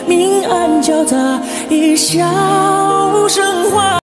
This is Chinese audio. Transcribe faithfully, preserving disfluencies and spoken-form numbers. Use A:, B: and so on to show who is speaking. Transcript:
A: 明暗交杂，一笑生花。